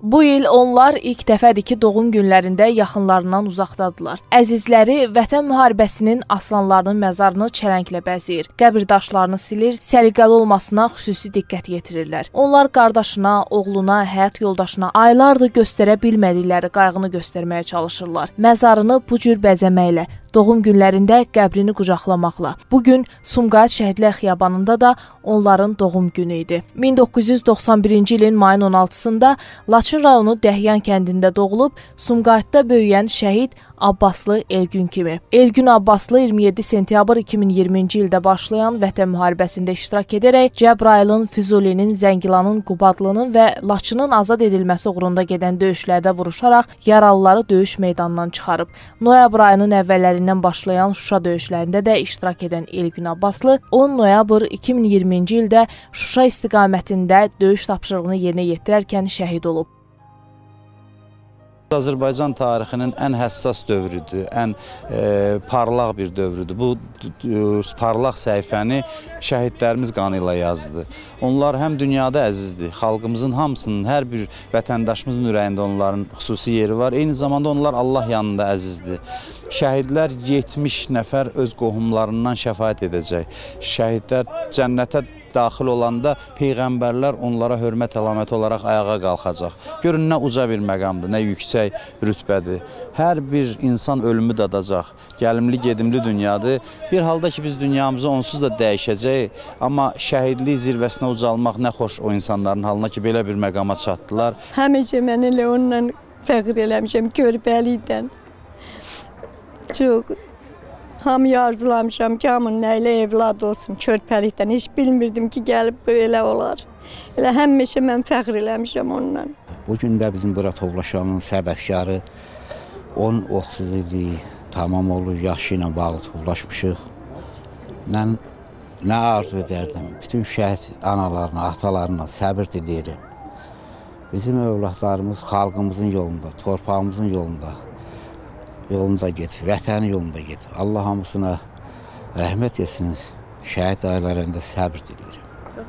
Bu il onlar ilk dəfədir ki, doğum günlərində yaxınlarından uzaqdadılar. Əzizləri Vətən müharibəsinin aslanlarının məzarını çələnglə bəzəyir, qəbir daşlarını silir, səliqəli olmasına xüsusi diqqət yetirirlər. Onlar qardaşına, oğluna, həyat yoldaşına aylardır göstərə bilmədikləri qayğını göstərməyə çalışırlar. Məzarını bu cür bəzəməklə, doğum günlərində qəbrini qucaqlamaqla. Bugün Sumqayıt Şəhidlər Xiyabanında da onların doğum günü idi. 1991-ci ilin mayın 16-sında Laçın rayonu Dəhyan kəndində doğulub, Sumqayıtda böyüyən şəhid Abbaslı Elgün kimi. Elgün Abbaslı 27 sentyabr 2020-ci ildə başlayan Vətən müharibəsində iştirak edərək Cəbrayılın, Füzulinin, Zəngilanın, Qubadlının və Laçının azad edilməsi uğrunda gedən döyüşlərdə vuruşaraq yaralıları döyüş meydanından çıxarıb. Noyabr ayının əvvəllərindən başlayan Şuşa döyüşlərində də iştirak edən Elgün Abbaslı 10 noyabr 2020-ci ildə Şuşa istiqamətində döyüş tapşırığını yerinə yetirərkən şəhid olub. Azərbaycan tarixinin ən həssas dövrüdür, ən parlaq bir dövrüdür. Bu parlaq səhifəni şəhidlərimiz qanı ilə yazdı. Onlar həm dünyada əzizdir, xalqımızın hamısının, hər bir vətəndaşımızın ürəyində onların xüsusi yeri var. Eyni zamanda onlar Allah yanında əzizdir. Şəhidlər 70 nəfər öz qohumlarından şəfaət edəcək. Şəhidlər cənnətə daxil olanda peyğəmbərlər onlara hörmət əlaməti olaraq ayağa qalxacaq. Görün, nə uca bir məqamdır, nə yüksək rütbədir. Hər bir insan ölümü dadacaq. Gəlimli, gedimli dünyadır. Bir halda ki, biz dünyamızı onsuz da dəyişəcəyik. Amma şəhidlik zirvəsinə ucalmaq nə xoş o insanların halına ki, belə bir məqama çatdılar. Həmişə mən elə onunla fəxr eləmişəm, körpəlikdən. Çox hamıya arzulamışam ki, hamının nəylə evlad olsun körpəlikdən. Heç bilmirdim ki, gəlib belə olar. Elə həmişə mən fəxr eləmişəm onunla. Bugün də bizim bura toplaşmamızın səbəbkarı 10-30 illik tamam olur, yaşı ilə bağlı toplaşmışıq. Mən nə arzu edərdim? Bütün şəhid analarına, atalarına səbir diləyirəm. Bizim övladlarımız xalqımızın yolunda, torpağımızın yolunda getir, vətənin yolunda getir. Allah hamısına rəhmət etsin, şəhid ailələrində səbir diləyirəm.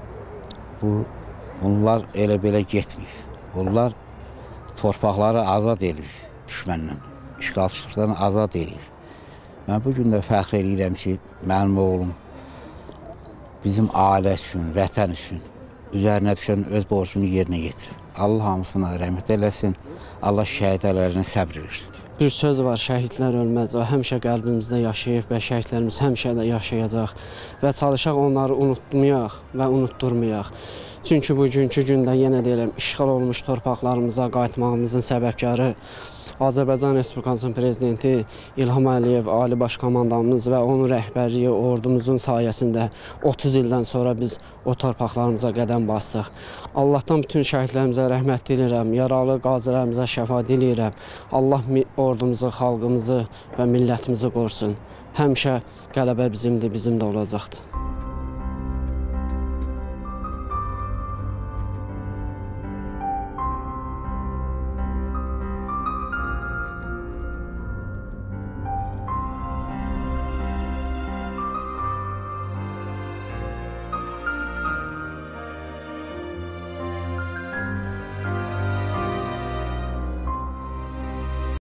Bunlar elə-belə getmir. Bunlar torpaqları azad edir düşməndən, işğalçılıqdan azad edir. Mən bugün də fəxr edirəm ki, mənim oğlum bizim ailə üçün, vətən üçün üzərinə düşən öz borcunu yerinə getirir. Allah hamısına rəhmət eləsin, Allah şəhid ailələrinə səbr versin. Bir söz var, şəhidlər ölməz, o həmişə qəlbimizdə yaşayıb və şəhidlərimiz həmişə də yaşayacaq və çalışaq onları unutmayaq və unutturmayaq. Çünki bugünkü gündə yenə deyirəm, işğal olmuş torpaqlarımıza qayıtmağımızın səbəbkarı Azərbaycan Respublikasının Prezidenti İlham Əliyev, Ali Baş Komandanımız və onun rəhbərliyi ordumuzun sayəsində 30 ildən sonra biz o torpaqlarımıza qədəm bastıq. Allahdan bütün şəhidlərimizə rəhmət dilirəm, yaralı qazilərimizə şəfa dilirəm. Allah ordumuzu, xalqımızı və millətimizi qorusun. Həmişə qələbə bizimdir, bizim də olacaqdır.